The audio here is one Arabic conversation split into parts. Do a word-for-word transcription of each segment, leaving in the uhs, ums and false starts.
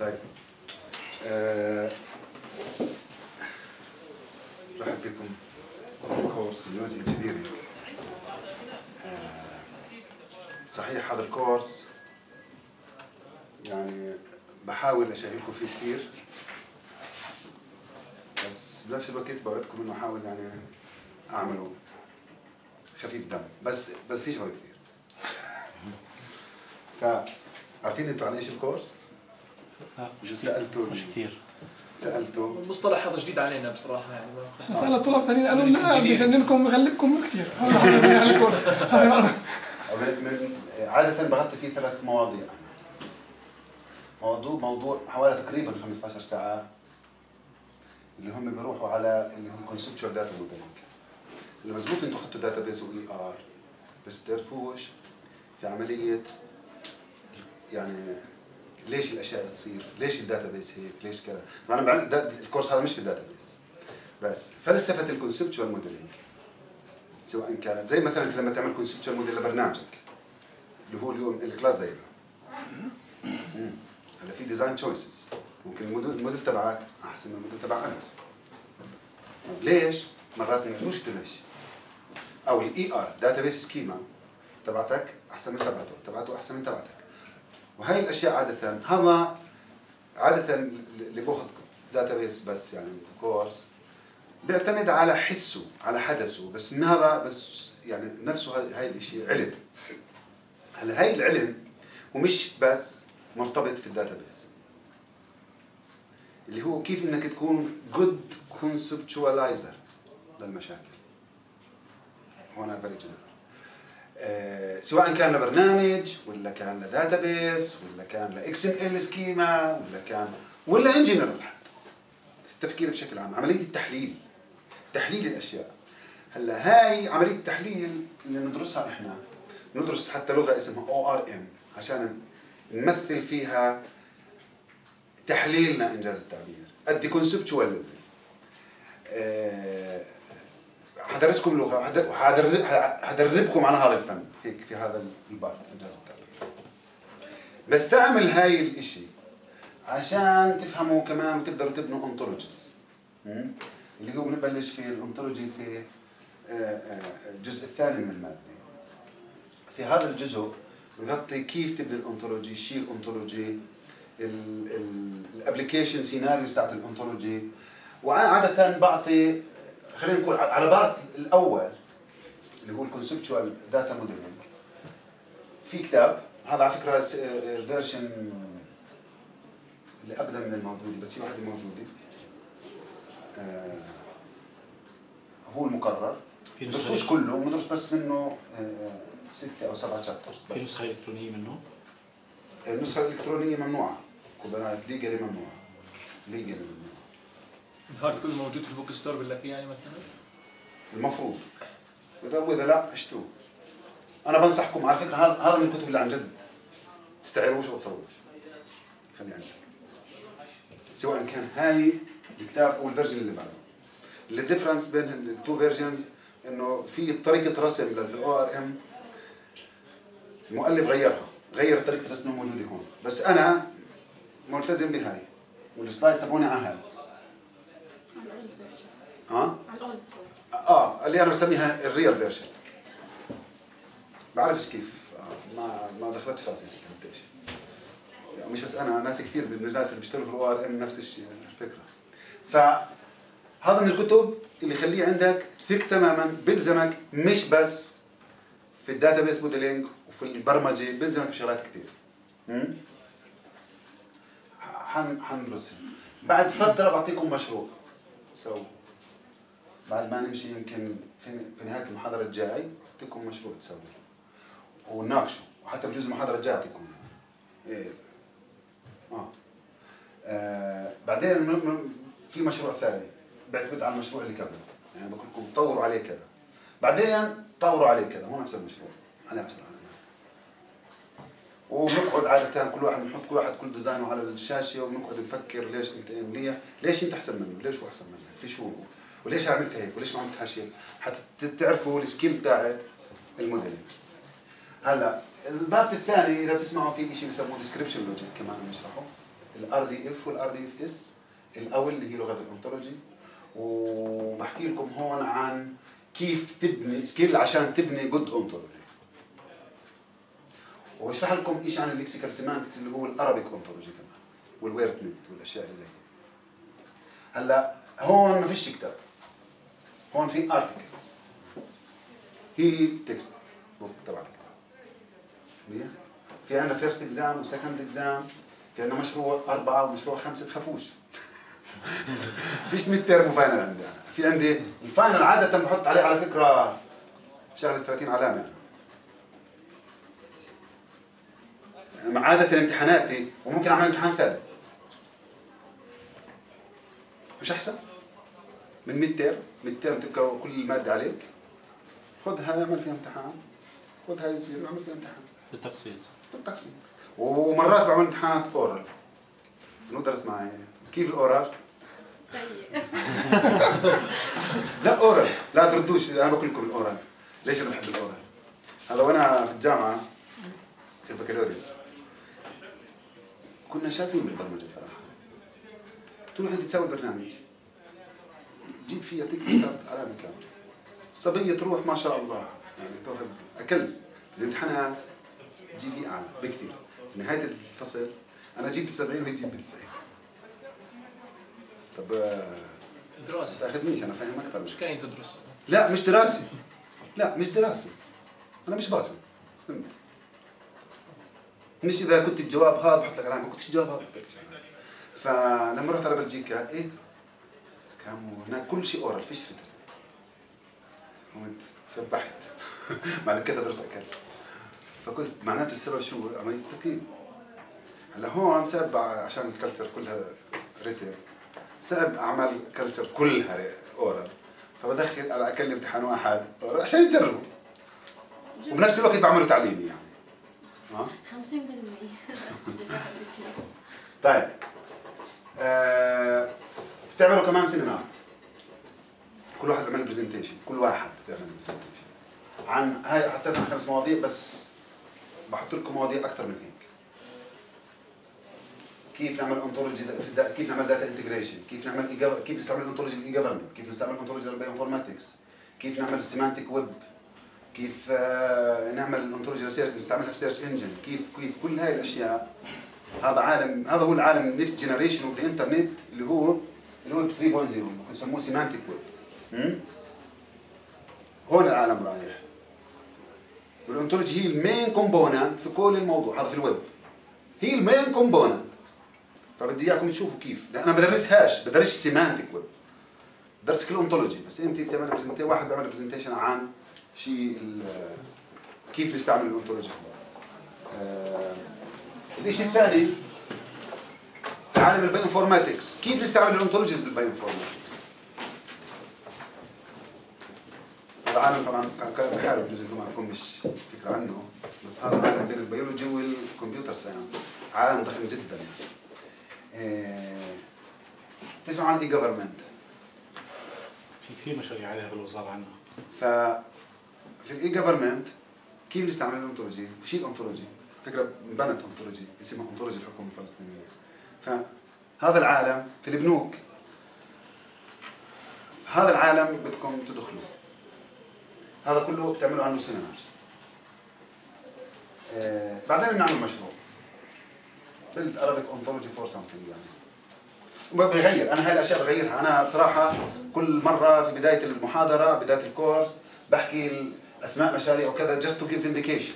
طيب أه... رحب بكم كورس نيوز انجينيرنج. أه... صحيح هذا الكورس يعني بحاول اشارككم فيه كثير، بس بنفس الوقت بوعدكم انه احاول يعني اعمله خفيف دم، بس بس في شغل كثير. فعارفين انتوا عن ايش الكورس؟ مش سألتوا مش كثير. سألتوا المصطلح هذا جديد علينا بصراحة يعني. سأل الطلاب ثانيين قالوا لنا بجننكم ويغلبكم كثير. هذا على الكورس. عادة بغطي فيه ثلاث مواضيع. موضوع موضوع حوالي تقريبا خمسة عشر ساعة اللي هم بيروحوا على اللي هم كونسبتشوال داتا موديلنج. اللي مزبوط انتوا اخذتوا داتا بيز واي ار، بس تعرفوش في عملية يعني ليش الاشياء بتصير، ليش الداتا بيز هيك، ليش كذا. انا الكورس هذا مش في الداتا بيز، بس فلسفة الكونسبتشوال موديلنج سواء كانت زي مثلا انت لما تعمل كونسبتشوال موديل لبرنامجك اللي هو اليوم الكلاس دايجرام. هلا في ديزاين تشويسز، ممكن الموديل تبعك احسن من الموديل تبع انس. ليش؟ مرات ما نعرفوش تمشي. او الاي ار داتا بيس سكيما تبعتك احسن من تبعته، تبعته احسن من تبعتك. وهي الاشياء عاده هذا عاده اللي باخذ داتا بيس بس يعني كورس بيعتمد على حسه على حدثه، بس ان هذا بس يعني نفسه هاي الشيء علم. هلا هاي العلم ومش بس مرتبط في الداتا بيس اللي هو كيف انك تكون جود كونسبتشواليزر للمشاكل. هون فيري جنرال. أه سواء كان لبرنامج ولا كان لداتا بيس ولا كان لاكس ام ال سكيما ولا كان ولا ان جنرال، حتى في التفكير بشكل عام، عمليه التحليل، تحليل الاشياء. هلا هاي عمليه التحليل اللي ندرسها احنا، ندرس حتى لغه اسمها او ار ام عشان نمثل فيها تحليلنا انجاز التعبير، ادي كونسبتشوال. أه حدرسكم لغه وحدربكم على هذا الفن هيك في هذا الباب انجاز التعبير. بس تعمل هاي الاشي عشان تفهموا كمان وتقدروا تبنوا انطولوجيز اللي هو بنبلش في الانطولوجي في الجزء الثاني من الماده. في هذا الجزء بغطي كيف تبني الانطولوجي، شيء الانطولوجي، الابلكيشن سيناريوز تاعت الانطولوجي. وانا عاده بعطي خلينا نقول على بارت الاول اللي هو الكونسبتشوال داتا موديلنج في كتاب. هذا على فكره الفيرجن اللي اقدم من الموجوده، بس في واحده موجوده آه هو المقرر. ندرسوش كله، ندرس بس منه آه ستة او سبعة شابترز. في نسخه الكترونيه منه؟ النسخه الالكترونيه ممنوعه، كوبيرايت ليجالي ممنوعه. ليجالي ممنوعه. الهارد كله موجود في البوك ستور بالله يعني مثلا؟ المفروض، واذا واذا لا اشتروه. انا بنصحكم على فكره، هذا هذا من الكتب اللي عن جد تستعيروش او تصوروش. خلي عندك. سواء كان هاي الكتاب او الفيرجن اللي بعده. الديفرنس بين التو فيرجنز انه في طريقه رسم في الاو ار ام المؤلف غيرها، غير طريقه الرسم الموجوده هون، بس انا ملتزم بهاي والسلايد تبعوني على هاي. ها؟ اه اللي انا بسميها الريال فيرجن. بعرفش كيف آه. ما ما دخلتش راسي فهمتش. يعني مش بس انا، ناس كثير من الناس اللي بيشتغلوا في الاو ار ام نفس الشيء الفكره. فهذا من الكتب اللي يخليه عندك ثق تماما، بيلزمك مش بس في الداتا بيس موديلينج وفي البرمجه، بيلزمك بشغلات كثير. امم حن حندرسها. بعد فتره بعطيكم مشروع سو بعد ما نمشي يمكن في نهايه المحاضره الجاي اعطيكم مشروع تسووه ونناقشه، وحتى بجوز المحاضره الجايه اعطيكم إيه. آه. اه بعدين في مشروع ثاني بيعتمد على المشروع اللي قبله، يعني بقول لكم طوروا عليه كذا، بعدين طوروا عليه كذا، هو نفس المشروع انا ابصر على وبنقعد عاده كل واحد بنحط كل واحد كل ديزاينه على الشاشه وبنقعد نفكر ليش انت منيح، ليش انت احسن منه، ليش هو احسن منك، في شو وليش عملت هيك وليش ما عملتهاش هيك، حتى تعرفوا السكيل تاعت الموديلنج. هلا البارت الثاني اذا بتسمعوا في شيء بسموه ديسكربشن لوجيك كمان بنشرحه. الار دي اف والار دي اف اس الاول اللي هي لغه الانتولوجي، وبحكي لكم هون عن كيف تبني سكيل عشان تبني جود انتولوجي، وبشرح لكم شيء عن الليكسيكال سيمانتكس اللي هو الارابيك انتولوجي كمان والويردنت والاشياء اللي زي هيك. هلا هون ما فيش كتاب، هون في ارتكلز، هي تكست بوك تبع الكتاب. في عندنا فيرست اكزام وسكند اكزام، في عندنا مشروع أربعة ومشروع خمسة، تخافوش. فيش ميد تيرم وفاينل عندي أنا. في عندي الفاينل عادة بحط عليه على فكرة شغلة ثلاثين علامة يعني. عادة امتحاناتي وممكن أعمل امتحان ثالث. مش أحسن؟ من ميد تيرم، ميد تيرم تبقى كل المادة عليك. خذها اعمل فيها امتحان، خذها يصير واعمل فيها امتحان. بالتقسيط. بالتقسيط. ومرات بعمل امتحانات اورال. انو درس معي كيف الاورال؟ سيء. لا اورال، لا تردوش، انا بقول لكم الاورال. ليش انا بحب الاورال؟ هذا وانا في الجامعه في البكالوريوس كنا شاطرين بالبرمجه بصراحه. تروح انت تسوي برنامج تجيب فيه يعطيك استاذ علامه كامله. الصبيه تروح ما شاء الله يعني تاخذ اكل الامتحانات تجيبي اعلى بكثير. في نهايه الفصل انا جبت سبعين وهي تجيب تسعين. طب دراسة تاخذنيش انا فاهم اكثر. مش كاين تدرس. لا مش دراسي، لا مش دراسي، انا مش باصم. مش اذا كنت الجواب هذا بحط لك علامه، ما كنتش الجواب هذا بحط لك علامه. فلما رحت على بلجيكا ايه كانوا هناك كل شيء اورال فيش ريتن. قمت شبحت مع اني كنت ادرس اكل. فقلت معناته السبب شو؟ عمليه تقييم. هلا هون صعب عشان الكلتشر كلها ريتن، صعب اعمل كلتشر كلها اورال، فبدخل على اكل امتحان واحد عشان يجربوا وبنفس الوقت بعمله تعليمي يعني. ها؟ خمسين بالمية بس. طيب آه بتعملوا كمان سيمينار، كل واحد بيعمل برزنتيشن، كل واحد بيعمل برزنتيشن عن هاي. حطيت عن خمس مواضيع بس بحط لكم مواضيع اكثر من هيك. كيف نعمل انتولوجي، كيف نعمل داتا انتجريشن، كيف نعمل إيجا... كيف نستعمل الانتولوجي بالاي جفرمنت، كيف نستعمل الانتولوجي للبايو انفورماتكس، كيف نعمل سيمانتيك ويب، كيف نعمل الانتولوجي نستعملها في سيرش انجن، كيف كيف كل هاي الاشياء. هذا عالم، هذا هو العالم النكست جنريشن اوف ذا انترنت اللي هو الويب ثلاثة نقطة صفر ممكن يسموه سيمانتيك ويب. هون العالم رايح. والانتولوجي هي المين كومبوننت في كل الموضوع هذا في الويب، هي المين كومبوننت. فبدي اياكم تشوفوا كيف، لان انا بدرسهاش، بدرس سيمانتيك ويب، درس كل انتولوجي. بس انت بتعمل برزنتيشن، واحد بيعمل برزنتيشن عن شيء كيف نستعمل الانتولوجي. آه الشيء الثاني في عالم البايو انفورماتكس، كيف نستعمل الانتولوجيز بالبايو انفورماتكس. هذا عالم طبعا كان بحارب جزء ما عندكم مش فكره عنه، بس هذا عالم بين البيولوجي والكمبيوتر ساينس، عالم ضخم جدا يعني. آه تسمعوا عن الاي جفرمنت؟ في كثير مشاريع عليها بالوزاره عنها. ففي الاي جفرمنت كيف نستعمل الانتولوجي؟ وشيء الانتولوجي؟ فكره انبنت انتولوجي اسمها انتولوجي الحكومه الفلسطينيه. فهذا العالم في البنوك، هذا العالم بدكم تدخلوا، هذا كله بتعملوا عنه سيمينارز. آه بعدين بنعمل مشروع build Arabic ontology for something يعني. وبغير انا هاي الاشياء بغيرها. انا بصراحه كل مره في بدايه المحاضره بدايه الكورس بحكي اسماء مشاريع وكذا just to give indication،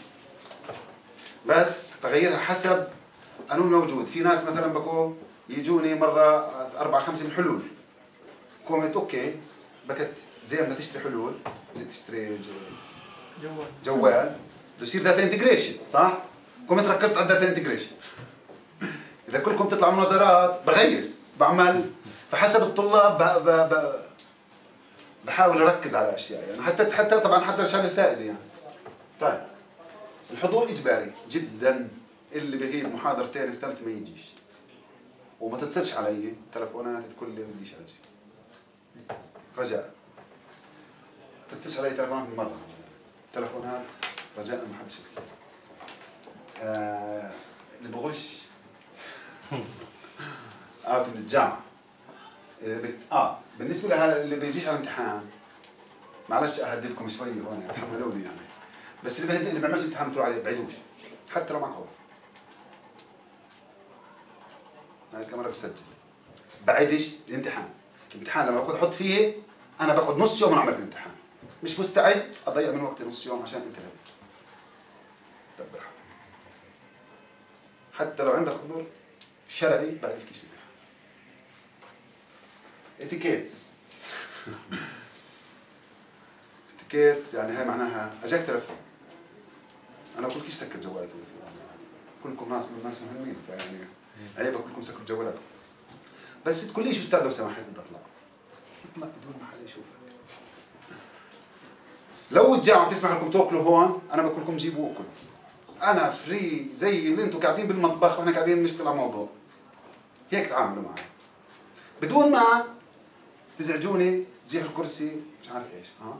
بس بغيرها حسب قانون موجود. في ناس مثلا بكو يجوني مره اربع خمس من حلول، قمت اوكي بكت زي ما تشتري حلول زي تشتري جوال جوال بده يصير داتا انتجريشن صح؟ قمت ركزت على الداتا انتجريشن. اذا كلكم تطلعوا مناظرات بغير بعمل فحسب الطلاب ب... ب... ب... بحاول اركز على اشياء يعني، حتى حتى طبعا حتى عشان الفائده يعني. طيب الحضور اجباري جدا، اللي بغيب محاضرتين الثالث ما يجيش، وما تتصلش علي تلفونات تقول لي بديش اجي رجاء. ما تتصلش علي تلفونات من مره، تلفونات رجاء ما حدش يتصل. آه اللي بغش اوت من الجامعه اذا بت... اه بالنسبه لهذا اللي بيجيش على الامتحان معلش اهددكم شوي هون تحملوني يعني بس اللي بهدد اللي بيعملش امتحان بتروح عليه بعيدوش حتى لو معك وضع هاي الكاميرا بتسجل بعيدش الامتحان الامتحان لما بكون احط فيه انا بقعد نص يوم اعمل في الامتحان مش مستعد اضيع من وقتي نص يوم عشان انت غبي دبر حالك حتى لو عندك حضور شرعي بعد الكيش الامتحان اتيكيتس اتيكيتس يعني هاي معناها اجاك تلفون انا بقول لكش سكر جوالك كلكم ناس من الناس مهمين فيعني عيب كلكم سكروا جوالاتكم بس تقول لي شو استاذ لو سمحت بدي اطلع اطلع بدون ما حدا يشوفك لو الجامعه بتسمح لكم تاكلوا هون انا بقول لكم جيبوا وكلوا انا فري زي اللي انتم قاعدين بالمطبخ واحنا قاعدين نشتغل على موضوع هيك تعاملوا معي بدون ما تزعجوني تزيحوا الكرسي مش عارف ايش ها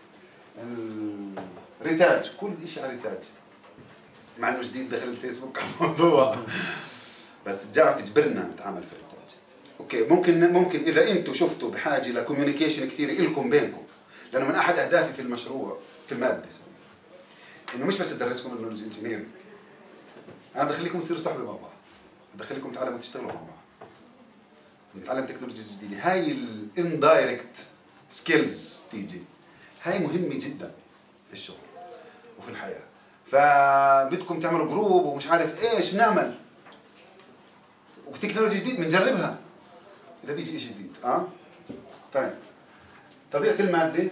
الريتاج كل شيء على ريتاج مع انه جديد دخل الفيسبوك على الموضوع بس الجامعه تجبرنا نتعامل في الريتاج اوكي ممكن ممكن اذا انتم شفتوا بحاجه لكوميونيكيشن كثير لكم بينكم لانه من احد اهدافي في المشروع في الماده انه مش بس ادرسكم انه الانجينير انا بخليكم تصيروا صحبه مع بعض بدخلكم تتعلموا تشتغلوا مع بعض نتعلم تكنولوجيز جديده هاي الاندايركت سكيلز تيجي هاي مهمه جدا في الشغل وفي الحياه فبدكم تعملوا جروب ومش عارف ايش بنعمل وتكنولوجيا جديد بنجربها اذا بيجي شيء جديد اه طيب طبيعه الماده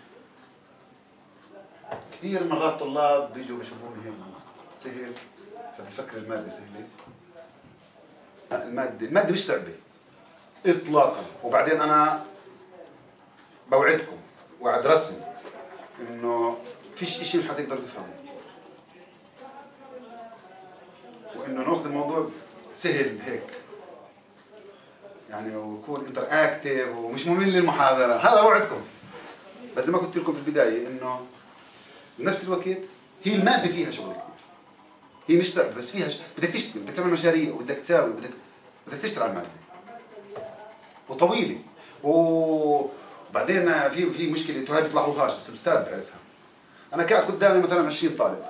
كثير مرات طلاب بيجوا بيشوفوني هيك سهل فبفكر الماده سهله لا الماده الماده مش صعبه اطلاقا وبعدين انا بوعدكم وعد رسمي انه فيش شيء مش حتقدر تفهمه وانه ناخذ الموضوع سهل هيك يعني ويكون انتر اكتيف ومش ممل المحاضره هذا وعدكم بس زي ما قلت لكم في البدايه انه بنفس الوقت هي الماده فيها شغل كثير هي مش صعبه بس فيها ش... بدك تشتغل بدك تعمل مشاريع وبدك تساوي بدك بدك تشتغل على الماده وطويله وبعدين في في مشكله انتوا هاي بتلاحظوهاش بس الاستاذ بيعرفها انا قاعد قدامي مثلا عشرين طالب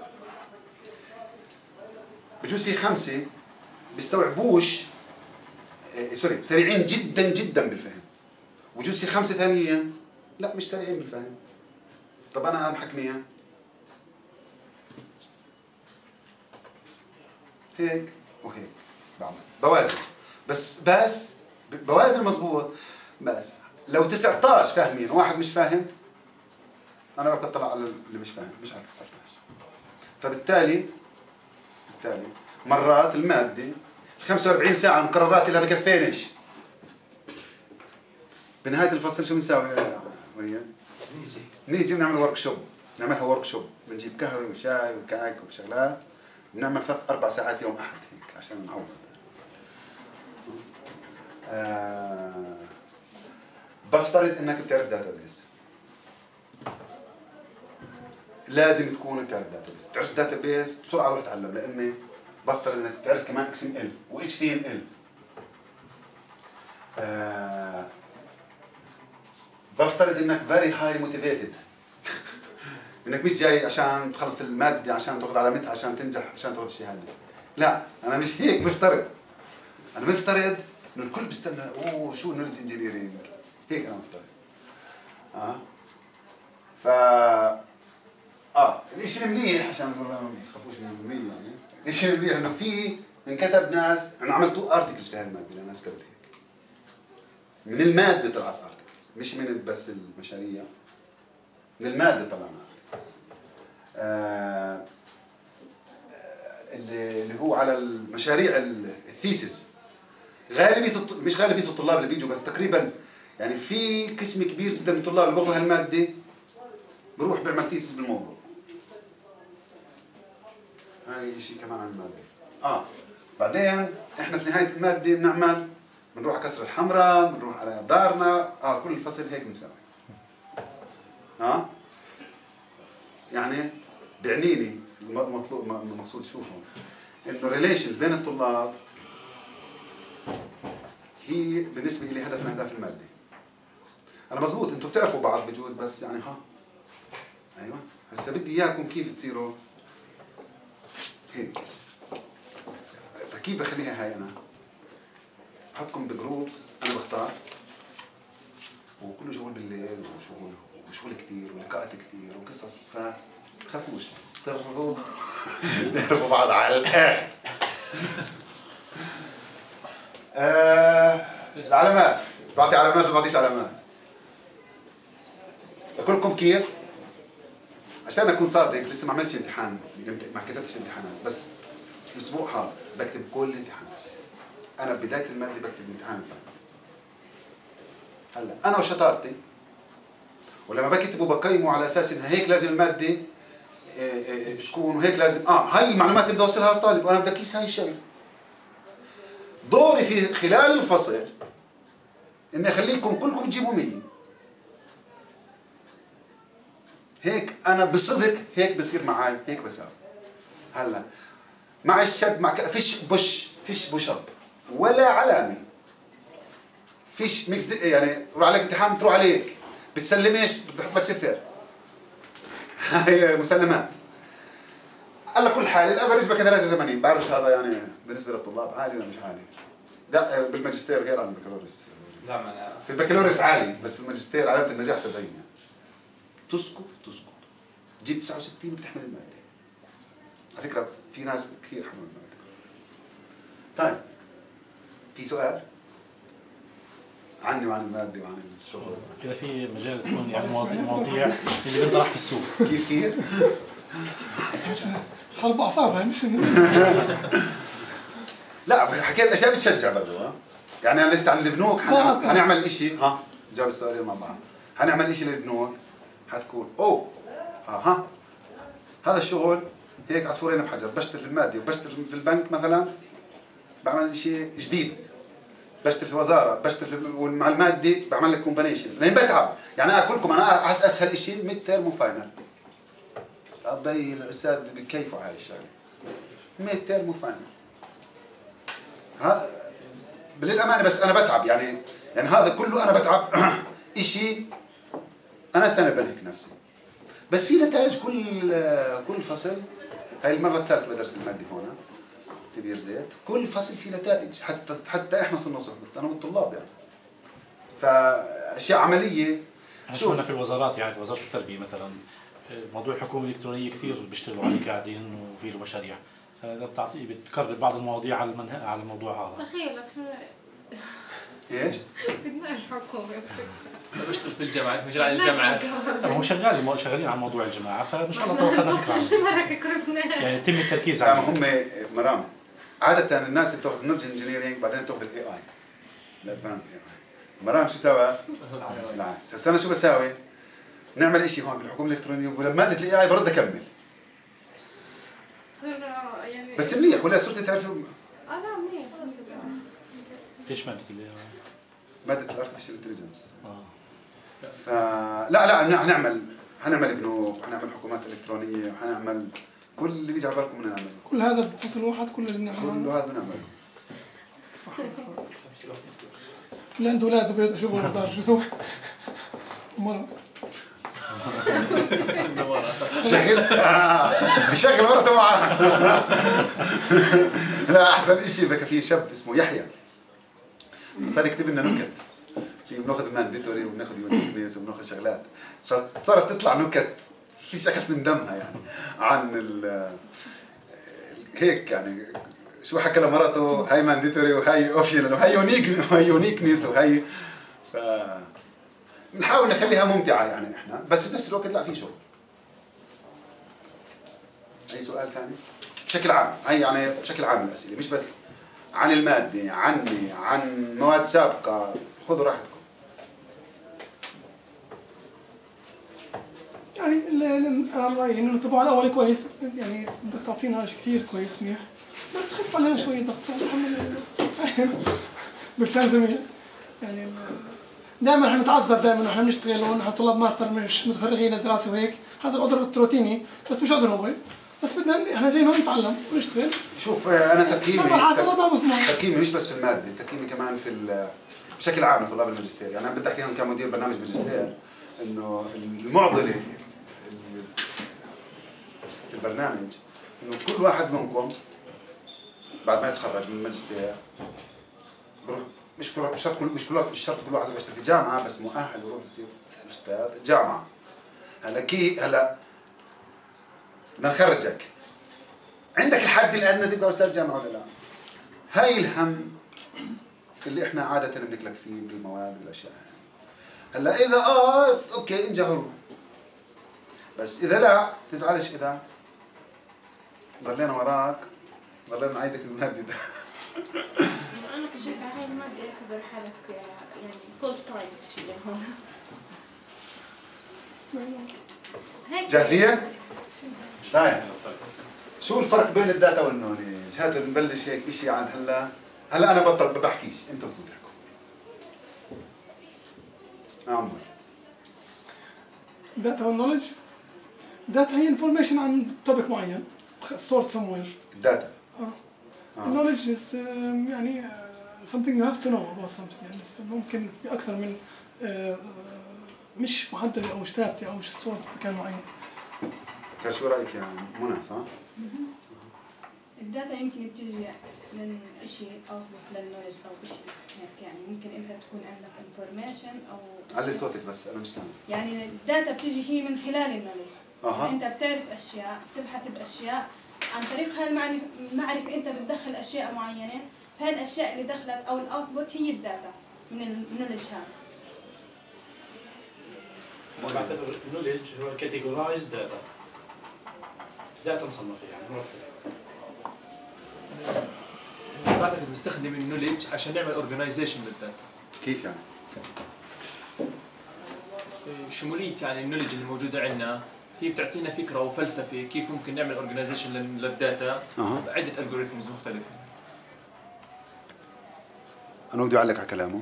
بجوز في خمسه بيستوعبوش إيه سوري سريعين جدا جدا بالفهم وجوز في خمسه ثانيين لا مش سريعين بالفهم طب انا عم حكميها هيك وهيك بعمل بوازن بس بس بوازن مضبوط بس لو تسعة عشر فاهمين وواحد مش فاهم انا بطلع على اللي مش فاهم مش على تسعة عشر فبالتالي بالتالي مرات الماده خمسة وأربعين ساعه المقررات لها بكفينش بنهايه الفصل شو بنساوي يا مريم؟ نيجي نعمل ورك شوب نعملها ورك شوب بنجيب قهوه وشاي وكعك وشغلات بنعمل ثلاث اربع ساعات يوم احد هيك عشان نعوض آه بفترض انك بتعرف داتابيس لازم تكون بتعرف داتابيس بتعرف داتابيس بسرعه روح اتعلم لاني بفترض انك بتعرف كمان اكس ام ال و اتش تي ام ال آه بفترض انك very highly motivated انك مش جاي عشان تخلص الماده عشان تاخذ علامتها عشان تنجح عشان تاخذ الشهاده لا انا مش هيك بفترض انا بفترض انه الكل بيستنى اوه شو نيرز انجينيرينج هيك انا بفترض اه ف اه الشيء المنيح عشان ما تخافوش من المية يعني الشيء المنيح انه في انكتب ناس انا عملت تو ارتكلز في هالماده لناس قبل هيك من الماده طلعت ارتكلز مش من بس المشاريع من الماده طلعنا ارتكلز آه اللي اللي هو على المشاريع الثيسس غالبيه الط... مش غالبيه الطلاب اللي بيجوا بس تقريبا يعني في قسم كبير جدا من الطلاب اللي بياخذوا هالماده بروح بيعمل ثيسس بالموضوع هاي شيء كمان عن الماده اه بعدين احنا في نهايه الماده بنعمل بنروح على كسر الحمراء بنروح على دارنا اه كل الفصل هيك بنسوي اه يعني بعنيني المطلوب المقصود شو هون انه ريليشنز بين الطلاب هي بالنسبه لي هدف من اهداف الماده. انا مزبوط انتم بتعرفوا بعض بجوز، بس يعني ها ايوه هسه بدي اياكم كيف تصيروا هيك. فكيف بخليها هاي انا؟ بحطكم بجروبس انا بختار، وكله شغل بالليل وشغل وشغل كثير ولقاءات كثير وقصص، فتخافوش ترغبوا نعرفوا بعض على الاخر. آه العلامات، بعطي علامات ولا ما بعطيش علامات؟ لكلكم كيف؟ عشان اكون صادق لسه ما عملتش امتحان، ما كتبتش امتحانات، بس الاسبوع هذا بكتب كل الامتحانات. انا ببدايه الماده بكتب امتحان الفن. هلا انا وشطارتي، ولما بكتبه بقيمه على اساس انها هيك لازم الماده تكون وهيك لازم اه هاي المعلومات اللي بدي اوصلها للطالب وانا بدي اقيس هاي الشغله. دوري في خلال الفصل اني اخليكم كلكم تجيبوا مية. هيك انا بصدق هيك بصير معي، هيك بساوي. هلا مع الشد مع ك... فيش بوش فيش بوش اب ولا علامه، فيش ميكس يعني روح عليك امتحان بتروح عليك بتسلمش بحط لك صفر. هاي مسلمات. على كل حال الافرج بك ثلاثة وثمانين، بعرف هذا يعني بالنسبه للطلاب عالي ولا مش عالي؟ لا بالماجستير غير عن البكالوريوس. لا ما أنا في البكالوريوس عالي، بس في الماجستير علامه النجاح سبعين يعني. تسكت تسكت جيب تسعة وستين بتحمل الماده. على فكره في ناس كثير حملوا الماده. طيب في سؤال عني وعن الماده وعن الشغل؟ اذا في مجال تكون يعني مواضيع مواضيع اللي بنطرح في السوق. كيف كيف؟ حرب اعصاب هاي مش لا حكيت اشياء بتشجع برضه. يعني انا لسه عن البنوك حنعمل, حنعمل شيء. ها جاوب السؤالين مع بعض. حنعمل شيء للبنوك حتكون اوه ها ها هذا الشغل هيك عصفورين بحجر، بشتغل في المادة وبشتغل في البنك مثلا بعمل شيء جديد، بشتغل في وزارة بشتغل في ومع المادة بعمل لك كومبانيشن، لأن بتعب يعني أكلكم أنا أحس أسهل شيء ميد تيرم وفاينل. أبي الأستاذ بكيفه هاي الشغلة ميد تيرم وفاينل. ها بالأمانة بس أنا بتعب يعني يعني هذا كله أنا بتعب إشي أنا الثاني بنهك نفسي، بس في نتائج كل كل فصل. هاي المرة الثالثة بدرس المادة هون في بير زيت، كل فصل في نتائج، حتى حتى احنا صرنا صحبة انا والطلاب يعني. فاشياء عملية. شوفنا في الوزارات يعني في وزارة التربية مثلا موضوع الحكومة الإلكترونية كثير بيشتغلوا عليه قاعدين وفي له مشاريع، فإذا بتعطي بتقرب بعض المواضيع على المنهج على الموضوع هذا. تخيلك ايش؟ بدنا الحكومة بشتغل في الجامعات مش على الجامعات. هو شغال شغالين على موضوع الجماعة، فان شاء الله اخذنا فكرة يعني يتم التركيز عليه. هم مرام عادة الناس بتاخذ نولج انجينيرنج بعدين تاخذ الاي اي الادفانس اي اي. مرام شو سوى؟ بالعكس. هسه انا شو بساوي؟ نعمل شيء هون بالحكومة الإلكترونية ولما مادة الاي اي برد اكمل. يعني بس منيح ولا صرتي تعرفي؟ اه لا منيح. ايش مادة الاي اي؟ مادة الارتفيشال انتليجنس. اه فلا لا هنعمل هنعمل بنوك، هنعمل حكومات الكترونيه، وهنعمل كل اللي يجي على بالكم بنعمله. كل هذا بفصل واحد كل اللي بنعمله. كل هذا بنعمله. صح صح. اللي عنده اولاد وبيته شو بده شو يسوي؟ مرة بشغل آه. بشغل مرته معاه. لا احسن شيء بك في شاب اسمه يحيى صار يكتب لنا نكت، في بناخذ مانديتوري وبناخذ يونيكنيس وبناخذ شغلات، فصارت تطلع نكت في شخف من دمها يعني عن ال هيك يعني شو حكى لمراته هاي مانديتوري وهاي اوبشنال وهاي يونيك وهاي يونيكنيس وهاي ف نحاول نخليها ممتعه يعني احنا، بس بنفس الوقت لا في شغل. اي سؤال ثاني؟ بشكل عام هي يعني بشكل عام الاسئله مش بس عن الماده، عني عن مواد سابقه، خذوا راحتكم. يعني على رأيي انه الانطباع الاول كويس، يعني بدك تعطينا شيء كثير كويس منيح، بس خف علينا شويه ضغط بلسان زميل. يعني دائما احنا نتعذب دائما ونحن بنشتغل ونحن طلاب ماستر مش متفرغين للدراسه وهيك، هذا العذر الروتيني بس مش عذر هو، بس بدنا احنا جايين هون نتعلم ونشتغل. شوف انا تقييمي تقييمي تقييمي مش بس في الماده، تقييمي كمان في بشكل عام لطلاب الماجستير، يعني انا بدي احكي لهم كمدير برنامج ماجستير انه المعضله في البرنامج انه كل واحد منكم بعد ما يتخرج من الماجستير بروح مش كل مش شرط كل مش كل مش شرط كل واحد يروح يشتغل في جامعه بس مؤهل يروح يصير استاذ جامعه. هلا كي هلا بدنا نخرجك عندك الحد الادنى تبقى استاذ جامعه ولا لا؟ هاي الهم اللي احنا عاده بنكلك فيه بالمواد والاشياء. هلا اذا اه اوكي انجح وروح، بس اذا لا تزعلش اذا ضلينا وراك ضلينا نعيدك الماده ده. انا كنت شايفه هاي الماده اعتبر حالك يعني فول تايم تشتغل هون. هيك جاهزين؟ طيب شو الفرق بين الداتا والنوليج؟ هات نبلش هيك شيء عاد هلا هلا انا بطل ما بحكيش، انتم بدكم تحكوا. عمر داتا والنولج. داتا هي انفورميشن عن توبيك معين stored somewhere. الداتا اه النولج is um, يعني uh, something you have to know about something، يعني ممكن في اكثر من uh, مش محدده او مش ثابته او مش صورة في مكان معين. كان شو رايك يا منى صح؟ الداتا يمكن بتيجي من شيء او للنولج او شيء هيك، يعني ممكن انت تكون عندك انفورميشن او علي صوتك بس انا مش سامع. يعني الداتا بتيجي هي من خلال النولج. اها انت بتعرف اشياء، بتبحث باشياء عن طريق هاي المعرفه انت بتدخل اشياء معينه، فهي الاشياء اللي دخلت او الاوتبوت هي الداتا من النولج هذا. انا بعتبر النولج هو كاتيجورايز داتا، داتا مصنفه يعني مرتبه. بعتقد بنستخدم النولج عشان نعمل اورجنايزيشن للداتا. كيف يعني؟ شموليه يعني النولج اللي موجوده عندنا هي بتعطينا فكره وفلسفه كيف ممكن نعمل اورجنايزيشن للداتا بعده الجوريثمز مختلفه. انا بدي اعلق على كلامه.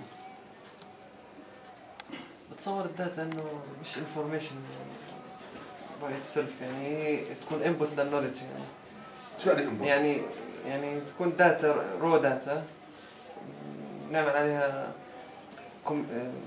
بتصور الداتا انه مش انفورميشن باي اتسلف، يعني هي تكون انبوت للنولج. يعني شو يعني انبوت؟ يعني يعني تكون داتا رو داتا نعمل عليها كم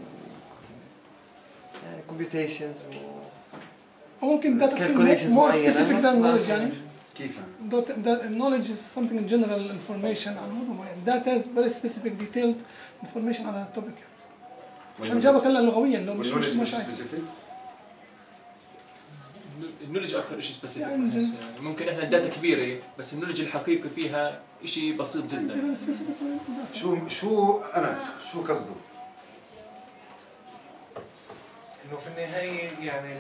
يعني كومبيوتيشنز او ممكن داتا تكون مور سبيسيفيك ذان نولج. يعني كيف يعني؟ knowledge is something in general information عن موضوع معين. data is very specific detailed information على التوبيك. احنا جابك هلا لغويا لو مش مش مش سبيسيفيك. النولج اكثر شيء سبيسيفيك، يعني ممكن احنا الداتا كبيره بس النولج الحقيقي فيها شيء بسيط جدا. شو شو انس شو قصده؟ انه في النهايه يعني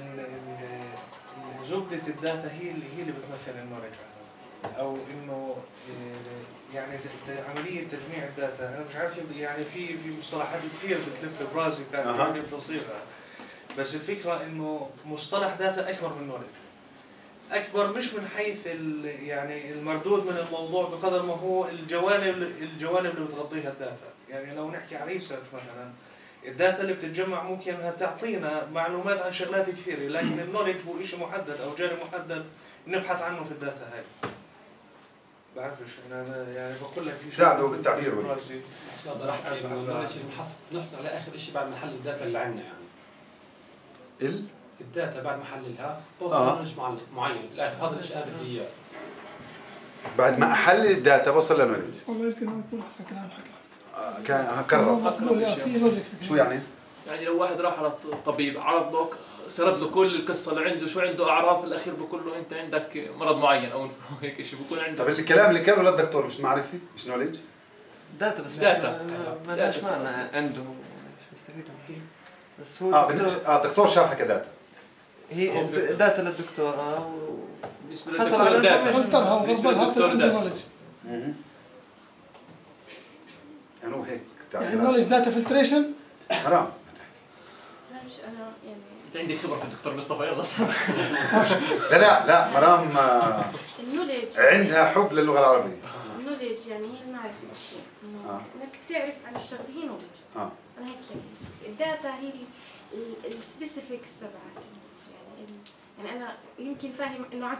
زبده الداتا هي اللي هي اللي بتمثل النولج، او انه يعني عمليه تجميع الداتا. انا مش عارف يعني في في مصطلحات كثير بتلف براسي كانت عندي بتصيغها، بس الفكره انه مصطلح داتا اكبر من نولج. اكبر مش من حيث يعني المردود من الموضوع بقدر ما هو الجوانب الجوانب اللي بتغطيها الداتا. يعني لو نحكي على ريسيرش مثلا، الداتا اللي بتتجمع ممكن انها تعطينا معلومات عن شغلات كثيره، لكن النولج هو شيء محدد او جانب محدد نبحث عنه في الداتا هاي. بعرفش انا يعني بقول لك ساعدوا بالتعبير ولا راسي النولج بنحصل على اخر شيء بعد ما نحلل الداتا اللي عندنا. يعني ال الداتا بعد ما حللها بوصل آه. لنولج معين بالاخر. هذا الشيء انا بدي اياه. بعد ما احلل الداتا بوصل لنولج. والله يمكن هذا يكون احسن كلام حكى. آه كان هكرر. في لوجيك. شو يعني؟ يعني لو واحد راح على طبيب عرض له سرد له كل القصه اللي عنده، شو عنده اعراض، في الاخير بقول له انت عندك مرض معين او هيك شيء بكون عندك. طب الكلام اللي كانوا للدكتور مش معرفي مش نوليج؟ داتا بس داتا. ما لهاش معنى عنده مش مستفيد منه. بس هو اه الدكتور اه الدكتور شافها كداتا. هي داتا للدكتور اه بالنسبه حصل للدكتور على داتا. فلترها بالنسبه وغربلها للدكتور عنده داتا. نولج. يعني هو هيك يعني النولج داتا فلتريشن حرام. مش انا يعني انت عندك خبره في الدكتور مصطفى يلا. لا لا لا مرام آه النولج عندها حب للغه العربيه. النولج يعني هي المعرفه بالشيء، آه. انك تعرف عن الشغله هي نولج. اه انا هيك يعني الداتا هي السبيسيفيكس تبعت يعني يعني انا يمكن فاهم انه عكس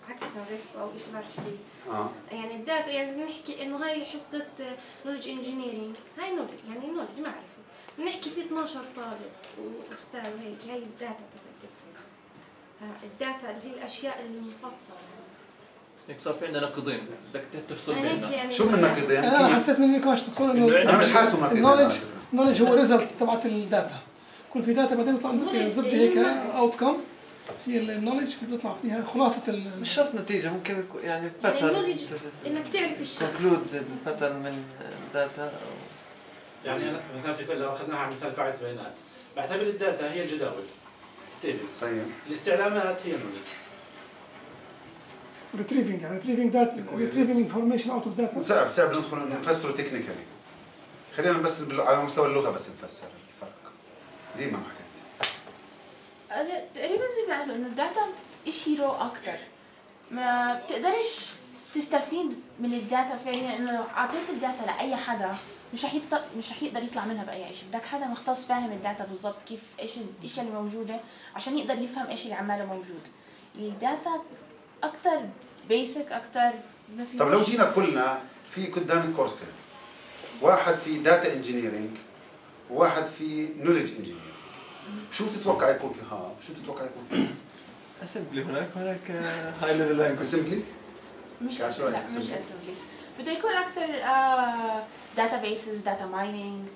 عكسها هيك او شيء بعرف شيء. اه يعني الداتا يعني بنحكي انه هاي حصه نولج انجينيرينج، هاي نولج يعني نولج معرفه، بنحكي في اثناشر طالب واستاذ وهيك، هاي الداتا تبعت الداتا اللي هي الاشياء المفصله. هيك صار في عندنا نقيضين، بدك تفصل هيك بيننا. يعني شو من نقيضين؟ انا كيف؟ حسيت من النقاش دكتور إنه انه انا مش حاسه نقيضين على النولج فكرة. النولج هو ريزلت تبعت الداتا، يكون في داتا بعدين بيطلع عندك زبده هيك اوت كم، هي النولج اللي بيطلع فيها خلاصه ال مش شرط نتيجة، ممكن يكون يعني يعني باترن knowledge انك تعرف الشيء. كونكلود الباترن من الداتا. يعني انا مثلا في لو اخذناها على مثال قاعده بيانات، بعتبر الداتا هي الجداول التيبلز، صحيح. الاستعلامات هي النولج. ريتريفينج يعني ريتريفينج داتا ريتريفينج انفورميشن اوت اوف داتا. صعب صعب ندخل نفسره تكنيكالي. خلينا بس بال- على مستوى اللغه بس نفسر الفرق. ديما حكيت. أنا تقريبا زي ما قالوا انه الداتا اشي رو اكتر، ما بتقدرش تستفيد من الداتا فعليا، انه لو اعطيت الداتا لاي حدا مش رح يقدر مش رح يقدر يطلع منها باي شيء، بدك حدا مختص فاهم الداتا بالضبط كيف ايش الاشياء اللي موجوده عشان يقدر يفهم ايش اللي عماله موجود. الداتا اكتر بيسك اكتر ما في. طب لو جينا قلنا في قدامي كورسين، واحد في داتا انجينيرينج وواحد في نولج انجينيرينج، شو تتوقع يكون فيها؟ شو تتوقع يكون فيها؟ اسمبلي هناك هناك هاي ليفل لانجوج. اسمبلي؟ مش كان شو لا رأيك مش اسمبلي؟ اسمبلي، بده يكون اكثر داتا بيسز، داتا مايننج،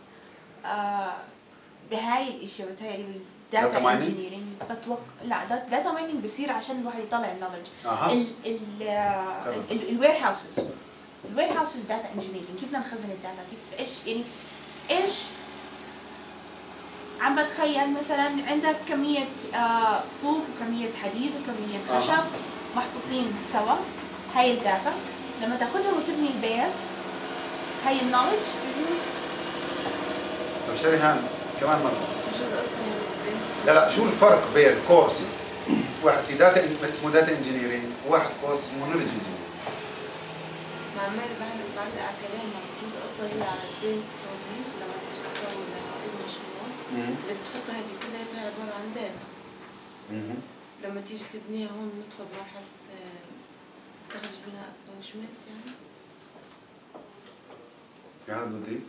بهاي الاشياء بتهيألي Data داتا mining؟ انجينيرينج بتوقع. لا داتا مايننج بصير عشان الواحد يطلع النولج. اها ال ال الوير هاوسز الوير هاوسز داتا انجينيرينج، كيف بدنا نخزن الداتا، كيف ايش يعني ايش عم بتخيل مثلا عندك كمية آه طوب وكمية حديد وكمية أها. خشب محطوطين سوا، هاي الداتا لما تاخدهم وتبني البيت، هاي النولج بجوز. طب شريهان كمان مره. بجوز اصلا لا لا شو الفرق بين كورس واحد في داتا اسمه داتا انجينيرينج وواحد كورس اسمه نولج انجينيرينج؟ مع ما بعلق على كلامها بجوز اصلا هي على البرين ستورمينج، لما تيجي تسوي لها مشروع اللي بتحطها هذه كلها عباره عن داتا. لما تيجي تبنيها هون ندخل بمرحله استخرج بناء اكنولجمنت يعني. في حدا بده يضيف؟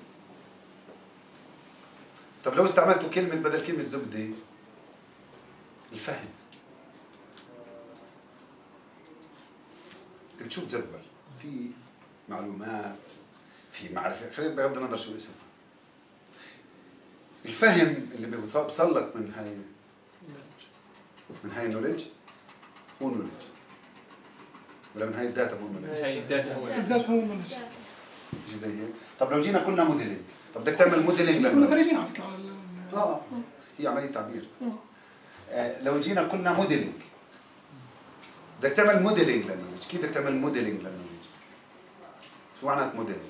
طب لو استعملتوا كلمة بدل كلمة زبدة، الفهم. انت بتشوف جدول في معلومات في معرفة، خلينا بغض النظر شو اسمها. الفهم اللي بيوصل لك من هاي من هاي النولج هو نولج، ولا من هاي الداتا هو نولج؟ هاي الداتا هو الداتا هو النولج. شيء زي هيك. طب لو جينا قلنا موديلينج، طب بدك تعمل موديلينج كنا للنولج. قريبين على فكره على ال- اه هي عملية تعبير. آه لو جينا قلنا موديلينج، بدك تعمل موديلينج للنولج، كيف بدك تعمل موديلينج للنولج؟ شو معنات موديلينج؟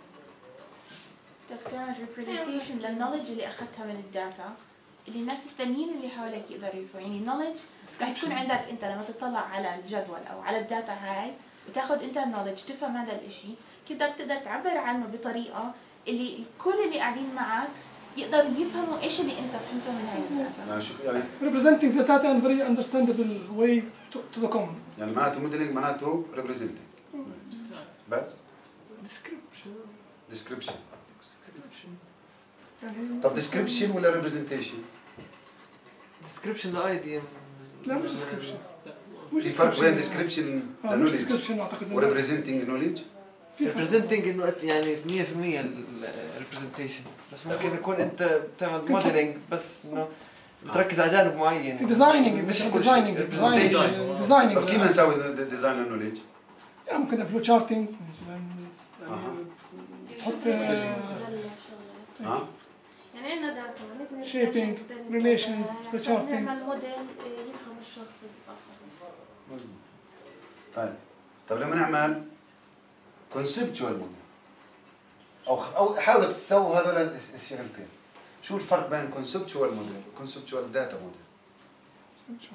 بدك تعمل ريبرزنتيشن للنولج اللي اخذتها من الداتا، اللي الناس التانيين اللي حواليك يقدروا يفهموا. يعني النولج رح تكون عندك انت لما تطلع على الجدول او على الداتا هاي وتاخذ انت النولج تفهم هذا الاشي، كيف بدك تقدر تعبر عنه بطريقه اللي الكل اللي قاعدين معك يقدروا يفهموا ايش اللي انت فهمته من هاي الداتا. يعني شو يعني؟ representing the data in very understandable way to, to the common. يعني معناته موديلينج معناته ريبريزنتينج بس ديسكريبشن ديسكريبشن. يعني طب ديسكريبشن ولا ريبريزنتيشن؟ ديسكريبشن لايدي. لا مش description. مش في فرق بين description. ديسكريبشن آه، مش للنولج description اعتقد. وريبريزنتينج نولج؟ في فرق. ريبريزنتينج انه يعني مية بالمية الريبريزنتيشن، بس ممكن يكون انت بتعمل موديلينج بس انه بتركز على جانب معين. في ديزايننج مش كل شيء. ديزايننج Representation. ديزايننج طب كيف نسوي ديزاين للنولج؟ يعني ممكن فلو تشارتنج تحط ها؟ يعني عندنا داتا نبني Shaping, relations, عشان charting. نعمل موديل يفهم الشخص الآخر. طيب طب لما نعمل كونسبتشوال موديل او او حاول تسوي هذول الشغلتين، شو الفرق بين كونسبتشوال موديل وكونسبتشوال داتا موديل؟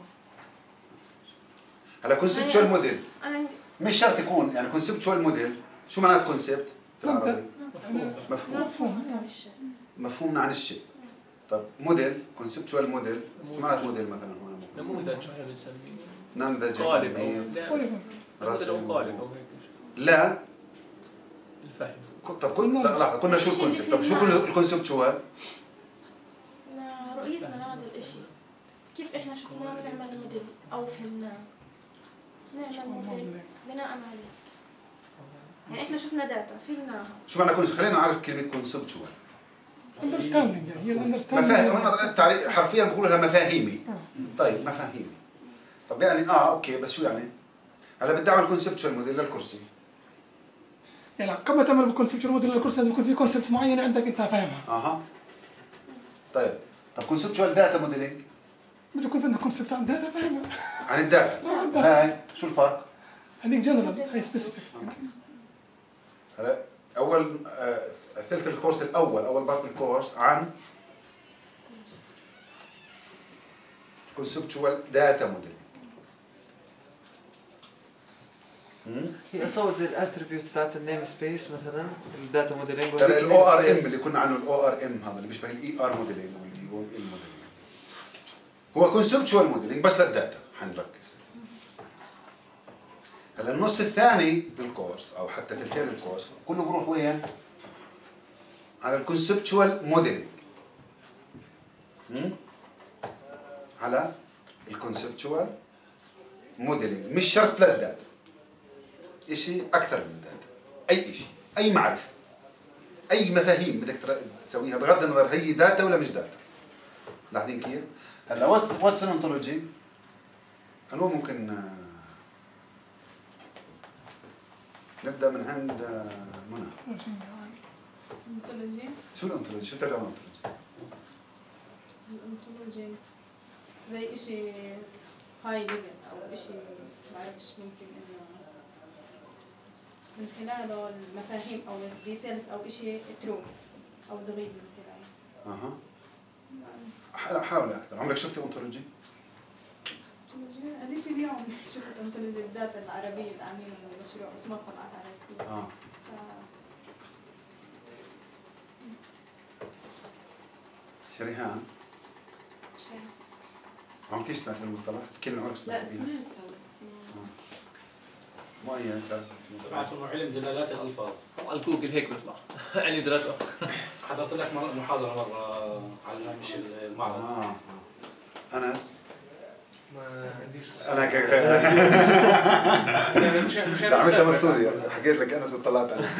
هلا كونسبتشوال موديل أنا مش شرط يكون يعني كونسبتشوال موديل، شو معنات كونسبت في العربي؟ مفهوم مفهوم مفهوم مفهوم عن الشيء. طب موديل كونسبتشوال موديل شو معنات موديل مثلا هون؟ نموذج احنا بنسميه. نمذجة قالب او يعني لا قالب. مثلا أو قالب او هيك لا الفهم. طب كن لا لحظة كنا شو الكونسبت؟ طب شو كل الكونسبت شو هو؟ رؤيتنا لهذا الاشي كيف احنا شفناه بنعمل موديل او فهمناه نعمل موديل بناء عليه. يعني احنا شفنا داتا فهمناها. شو معنى كونسبت؟ خلينا نعرف كلمة كونسبت شو هو. اندرستاندينج يعني هي الاندرستاندينج. مفاهيم التعريف حرفيا بقول لها مفاهيمي. طيب مفاهيمي. طب يعني اه اوكي بس شو يعني؟ هلا بدي اعمل كونسبتشوال موديل للكرسي. يعني قبل ما تعمل كونسبتشوال موديل للكرسي لازم يكون في كونسبت معينه عندك انت فاهمها. اها. طيب طب كونسبتشوال داتا موديلينج بده يكون في عندك كونسبت عن داتا فاهمها. عن الداتا. هاي شو الفرق؟ هذيك جنرال هاي سبيسيفيك. هلا اول آه ثلث الكورس الاول اول بارت من الكورس عن كونسبتشوال داتا موديلينج. هي اتصور زي الاتريبيوتس تاعت النيم سبيس مثلا الداتا موديلينج. ترى الاو ار ام اللي كنا عنه الاو ار ام هذا اللي بيشبه الاي ار موديلينج والاي او ال موديلينج هو كونسبتشوال موديلينج بس للداتا حنركز. هلا النص الثاني بالكورس او حتى ثلثين الكورس كله بروح وين؟ على الكونسبتشوال موديلينج. على الكونسبتشوال موديلينج مش شرط للداتا. شيء اكثر من الداتا. اي شيء، اي معرفه. اي مفاهيم بدك تسويها بغض النظر هي داتا ولا مش داتا. لاحظين كيف؟ هلا واتس واتس الانتولوجي؟ هو ممكن نبدا من عند منى. الانتولوجي شو الانتولوجي؟ شو ترجمة الانتولوجي؟ الانتولوجي زي اشي هاي ليفل او اشي بعرفش ممكن انه من خلاله المفاهيم او الديتيلز او اشي ترو او دقيق من خلاله. اها. حاول اكثر، عمرك شفت انتولوجي؟ انتولوجي هذيك اليوم شفت انتولوجي الداتا العربية اللي عاملين المشروع بس ما طلعت على كثير. اه. شريهان عمرك سمعت المصطلح؟ كلمة عمرك سمعت؟ لا سمعتها بس ما هي انت بعرف انه علم دلالات الالفاظ. على جوجل هيك بيطلع علم دلالات. حضرت لك محاضرة مرة على هامش المعرض. اه انس ما عنديش انا ك يعني مش مش لا عملتها مقصودي حكيت لك انس وطلعت عليك.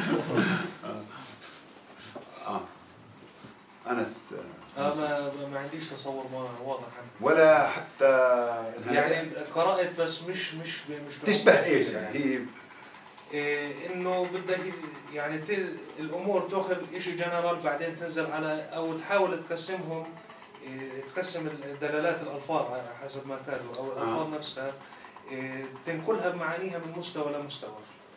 اه انس اه ما ما عنديش تصور واضح عنه ولا حتى يعني قرأت بس مش مش مش تشبه ايش يعني هي إيه انه بدك يعني الامور تاخذ شيء جنرال بعدين تنزل على او تحاول تقسمهم إيه تقسم دلالات الالفاظ حسب ما كانوا او الالفاظ آه. نفسها إيه تنقلها بمعانيها من مستوى لمستوى.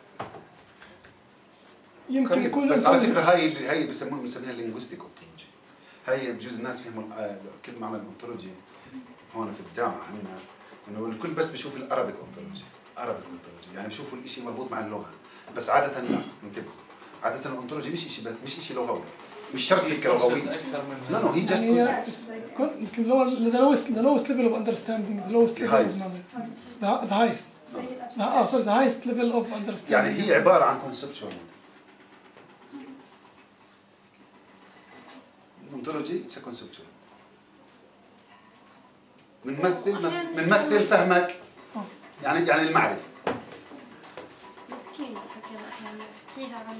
يمكن يكون بس على فكره هاي هي بسموها بنسميها اللينغويستيك انتولوجي. هي بجوز الناس فهموا كل معنى الانتولوجي هون في الجامعه عندنا انه الكل بس بيشوف الارابيك انتولوجي، ارابيك انتولوجي يعني بيشوفوا الشيء مربوط مع اللغه، بس عاده لا انتبهوا، عاده الانتولوجي مش شيء مش شيء لغوي، مش شرط تك لغوي. لا نو هي جاست يمكن the lowest the lowest level of understanding the lowest level of knowledge the the highest اه sorry the highest level of understanding يعني هي عباره عن conceptual ontology it's a conceptual بنمثل بنمثل فهمك يعني يعني المعرفه مسكين حكينا احيانا نحكيها عن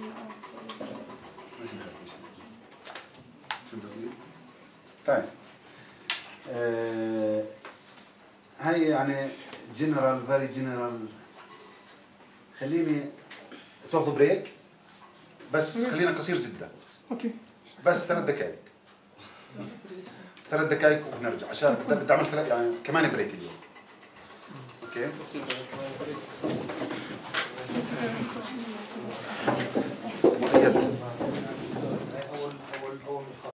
شو بدك تقول؟ طيب آه هاي يعني جنرال فيري جنرال. خليني تاخذ بريك بس خلينا قصير جدا. اوكي بس ثلاث دقائق ثلاث دقائق وبنرجع عشان بدي اعمل ثلاث يعني كمان بريك اليوم. اوكي مؤيد